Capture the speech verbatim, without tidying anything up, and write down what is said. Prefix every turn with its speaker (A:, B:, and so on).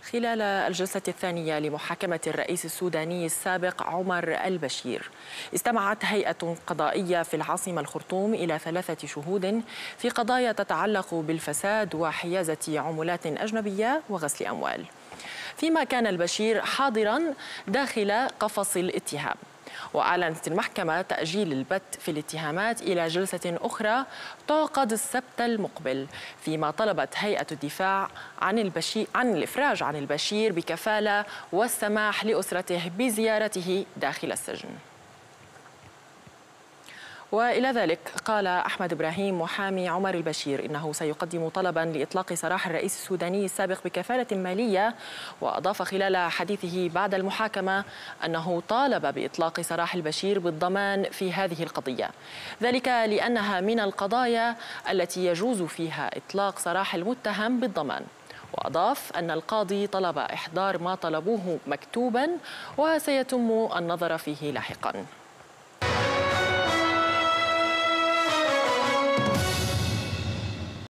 A: خلال الجلسة الثانية لمحاكمة الرئيس السوداني السابق عمر البشير، استمعت هيئة قضائية في العاصمة الخرطوم إلى ثلاثة شهود في قضايا تتعلق بالفساد وحيازة عملات أجنبية وغسل أموال، فيما كان البشير حاضرا داخل قفص الاتهام. وأعلنت المحكمة تأجيل البت في الاتهامات إلى جلسة أخرى تعقد السبت المقبل، فيما طلبت هيئة الدفاع عن البشير عن الإفراج عن البشير بكفالة والسماح لأسرته بزيارته داخل السجن. وإلى ذلك قال أحمد إبراهيم محامي عمر البشير إنه سيقدم طلبا لإطلاق سراح الرئيس السوداني السابق بكفالة مالية، وأضاف خلال حديثه بعد المحاكمة أنه طالب بإطلاق سراح البشير بالضمان في هذه القضية، ذلك لأنها من القضايا التي يجوز فيها إطلاق سراح المتهم بالضمان. وأضاف أن القاضي طلب إحضار ما طلبوه مكتوبا وسيتم النظر فيه لاحقا.